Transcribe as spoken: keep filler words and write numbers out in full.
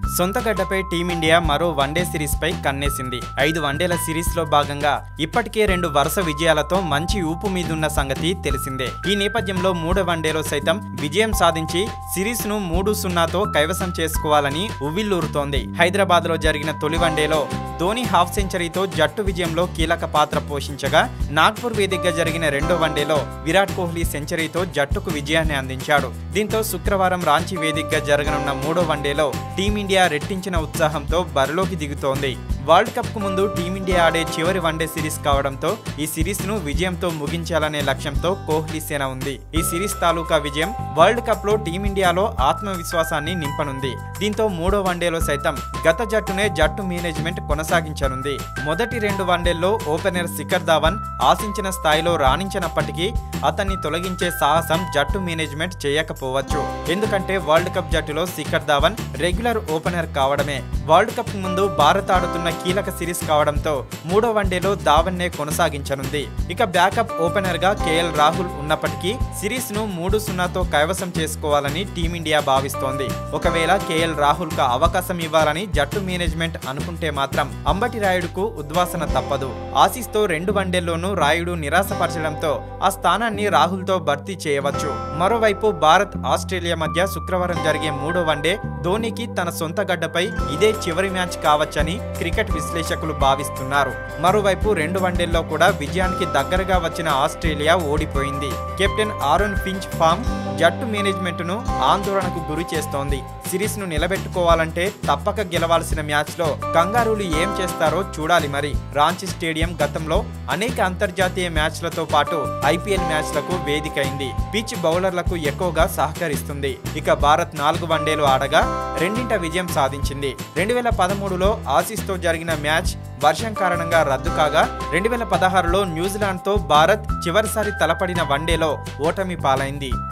సొంత గడ్డపై టీమిండియా మరో వన్డే సిరీస్ పై కన్నేసింది. ఐదు వన్డేల సిరీస్ లో భాగంగా ఇప్పటికే రెండు వరుస విజయాలతో మంచి ఊపు మీదున్న సంగతి తెలిసిందే. ఈ నేపథ్యంలో మూడో వన్డేలో సైతం విజయం సాధించి సిరీస్ ను మూడు సున్నాతో కైవసం చేసుకోవాలని ఉవ్విళ్లూరుతోంది. హైదరాబాద్ లో జరిగిన తొలి వన్డేలో ధోని హాఫ్ సెంచరీతో జట్టు విజయంలో కీలక పాత్ర పోషించగా, నాగ్పూర్ వేదికగా జరిగిన రెండో వన్డేలో విరాట్ కోహ్లీ సెంచరీతో జట్టుకు విజయాన్ని అందించాడు. దీంతో శుక్రవారం రాంచీ వేదికగా జరగనున్న మూడో వన్డేలో టీమిండియా రెట్టించిన ఉత్సాహంతో బరిలోకి దిగుతోంది. వరల్డ్ కప్ కు ముందు టీమిండియా ఆడే చివరి వన్డే సిరీస్ కావడంతో ఈ సిరీస్ ను విజయంతో ముగించాలనే లక్ష్యంతో కోహ్లీ సేన ఉంది. ఈ సిరీస్ తాలూకా విజయం వరల్డ్ కప్ లో టీమిండియాలో ఆత్మవిశ్వాసాన్ని నింపనుంది. దీంతో మూడో వన్డేలో సైతం గత జట్టునే జట్టు మేనేజ్మెంట్ కొనసాగించనుంది. మొదటి రెండు వన్డేల్లో ఓపెనర్ శిఖర్ ధావన్ ఆశించిన స్థాయిలో రాణించినప్పటికీ అతన్ని తొలగించే సాహసం జట్టు మేనేజ్మెంట్ చేయకపోవచ్చు. ఎందుకంటే వరల్డ్ కప్ జట్టులో శిఖర్ ధావన్ రెగ్యులర్ ఓపెనర్ కావడమే. వరల్డ్ కప్ ముందు భారత్ ఆడుతున్న కీలక సిరీస్ కావడంతో మూడో వన్డేలో ధావన్నే కొనసాగించనుంది. ఇక బ్యాకప్ ఓపెనర్ గా కేఎల్ రాహుల్ ఉన్నప్పటికీ సిరీస్ ను మూడు సున్నాతో కైవసం చేసుకోవాలని టీమిండియా భావిస్తోంది. ఒకవేళ కేఎల్ రాహుల్ కు అవకాశం ఇవ్వాలని జట్టు మేనేజ్మెంట్ అనుకుంటే మాత్రం అంబటి రాయుడుకు ఉద్వాసన తప్పదు. ఆసీస్ తో రెండు వన్డేల్లోనూ రాయుడు నిరాశపరచడంతో ఆ స్థానాన్ని రాహుల్ తో భర్తీ చేయవచ్చు. మరోవైపు భారత్ ఆస్ట్రేలియా మధ్య శుక్రవారం జరిగే మూడో వన్డే ధోనికి తన సొంత గడ్డపై ఇదే చివరి మ్యాచ్ కావచ్చని క్రికెట్ విశ్లేషకులు భావిస్తున్నారు. మరోవైపు రెండు వన్డేల్లో కూడా విజయానికి దగ్గరగా వచ్చిన ఆస్ట్రేలియా ఓడిపోయింది. కెప్టెన్ ఆరోన్ ఫించ్ ఫామ్ జట్టు మేనేజ్మెంట్ ను ఆందోళనకు గురి చేస్తోంది. సిరీస్ ను నిలబెట్టుకోవాలంటే తప్పక గెలవాల్సిన మ్యాచ్ లో కంగారూలు ఏం చేస్తారో చూడాలి. మరి రాంచీ స్టేడియం గతంలో అనేక అంతర్జాతీయ మ్యాచ్లతో పాటు ఐపీఎల్ మ్యాచ్లకు వేదికైంది. పిచ్ బౌలర్లకు ఎక్కువగా సహకరిస్తుంది. ఇక భారత్ నాలుగు వన్డేలు ఆడగా రెండింట విజయం సాధించింది. రెండు వేల పదమూడులో ఆసీస్ తో జరిగిన మ్యాచ్ వర్షం కారణంగా రద్దు కాగా, రెండు వేల పదహారులో న్యూజిలాండ్ తో భారత్ చివరిసారి తలపడిన వన్డేలో ఓటమి పాలైంది.